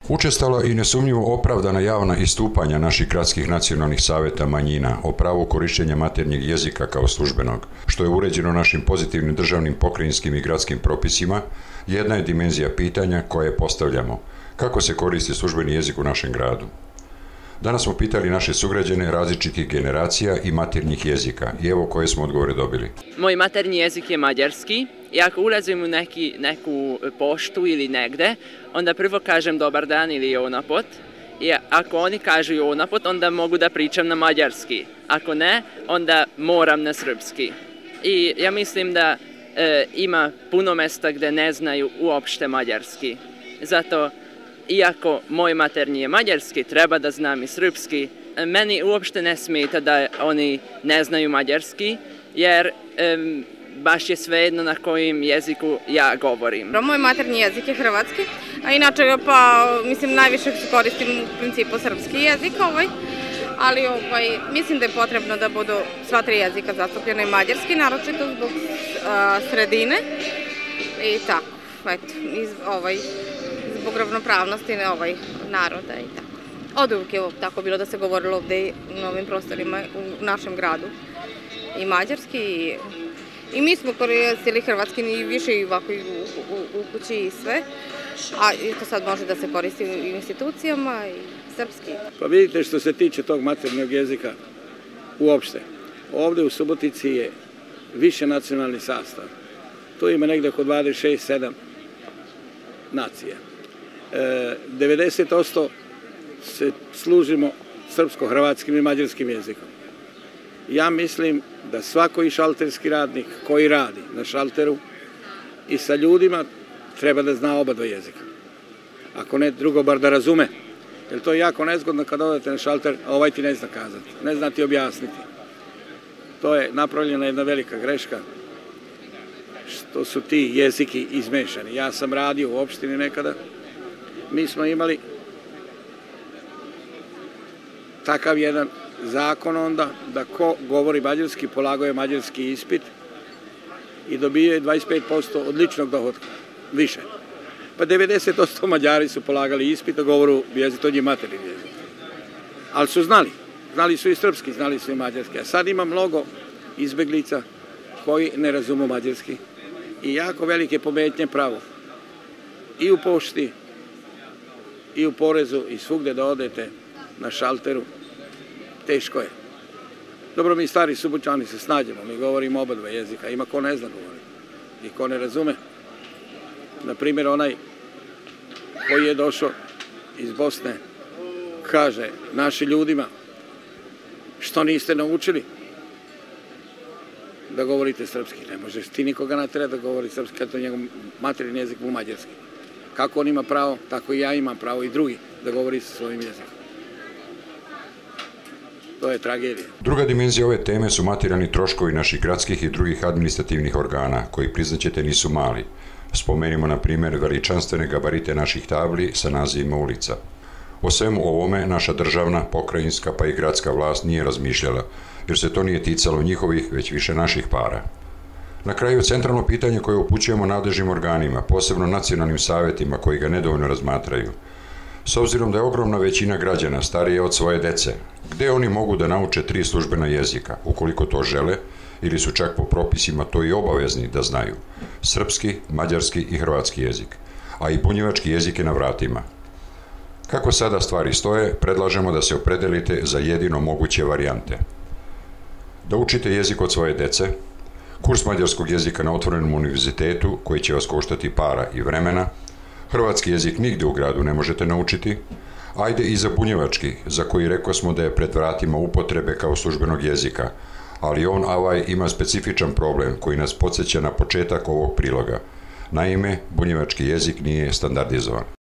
Učestala i nesumnjivo opravdana javna istupanja naših gradskih nacionalnih saveta manjina o pravu korištenja maternjeg jezika kao službenog, što je uređeno našim pozitivnim državnim, pokrajinskim i gradskim propisima, jedna je dimenzija pitanja koje postavljamo. Kako se koristi službeni jezik u našem gradu? Danas smo pitali naše sugrađane različitih generacija i maternjih jezika i evo koje smo odgovore dobili. Moj maternji jezik je mađarski i ako ulazim u neku poštu ili negde, onda prvo kažem dobar dan ili jonapot i ako oni kažu jonapot, onda mogu da pričam na mađarski. Ako ne, onda moram na srpski. I ja mislim da ima puno mesta gde ne znaju uopšte mađarski. Zato iako moj maternji je mađarski, treba da znam i srpski. Meni uopšte ne smeta da oni ne znaju mađarski, jer baš je svejedno na kojim jeziku ja govorim. Moj maternji jezik je hrvatski, a inače najviše se koristim u principu srpski jezik, ali mislim da je potrebno da budu sva tri jezika zastupljena i mađarski, naročito zbog sredine i tako, zbog ravnopravnosti naroda i tako. Od uvijek je tako bilo da se govorilo ovde na ovim prostorima u našem gradu i mađarski i mi smo koristili hrvatski i više i ovako u kući i sve, a to sad može da se koristi u institucijama i srpski. Pa vidite, što se tiče tog maternjeg jezika uopšte, ovde u Subotici je više nacionalni sastav. Tu ima negde oko 26-7 nacija. 90% se služimo srpsko-hrvatskim i mađarskim jezikom. Ja mislim da svako i šalterski radnik koji radi na šalteru i sa ljudima treba da zna oba dva jezika. Ako ne drugo, bar da razume. Jer to je jako nezgodno kad odete na šalter, a ovaj ti ne zna kazati, ne zna ti objasniti. To je napravljena jedna velika greška, što su ti jeziki izmešani. Ja sam radio u opštini nekada, mi smo imali takav jedan zakon onda da ko govori mađarski polagao je mađarski ispit i dobio je 25% od ličnog dohotka, više. Pa 90% Mađari su polagali ispit da govoru jezik, to je maternji jezik. Ali su znali su i srpski, znali su i mađarski. A sad ima mnogo izbeglica koji ne razumu mađarski i jako velike pometnje pravo. I u pošti, i u porezu, i svugde da odete na šalteru, teško je. Dobro, mi stari Subotičani se snađemo, mi govorimo oba dva jezika, ima ko ne zna govoriti i ko ne razume. Naprimjer, onaj koji je došao iz Bosne kaže našim ljudima što niste naučili da govorite srpski. Ne možeš ti nikoga natjerati da govori srpski, kad to je njegov materinji jezik u mađarski. Kako on ima pravo, tako i ja imam pravo i drugi da govori sa svojim jezikom. To je tragedija. Druga dimenzija ove teme su materijalni troškovi naših gradskih i drugih administrativnih organa, koji, priznaćete, nisu mali. Spomenimo, na primjer, veličanstvene gabarite naših tabli sa nazivima ulica. O svemu ovome naša državna, pokrajinska pa i gradska vlast nije razmišljala, jer se to nije ticalo njihovih, već više naših para. Na kraju, centralno pitanje koje upućujemo nadležnim organima, posebno nacionalnim savetima koji ga nedovoljno razmatraju. S obzirom da je ogromna većina građana starije od svoje dece, gde oni mogu da nauče tri službena jezika, ukoliko to žele, ili su čak po propisima to i obavezni da znaju, srpski, mađarski i hrvatski jezik, a i bunjevački jezik je na vratima. Kako sada stvari stoje, predlažemo da se opredelite za jedino moguće varijante. Da učite jezik od svoje dece, kurs mađarskog jezika na otvorenom univerzitetu koji će vas koštati para i vremena, hrvatski jezik nigde u gradu ne možete naučiti, ajde i za bunjevački, za koji rekao smo da je pred vratima upotrebe kao službenog jezika, ali on ima specifičan problem koji nas podsjeća na početak ovog priloga. Naime, bunjevački jezik nije standardizovan.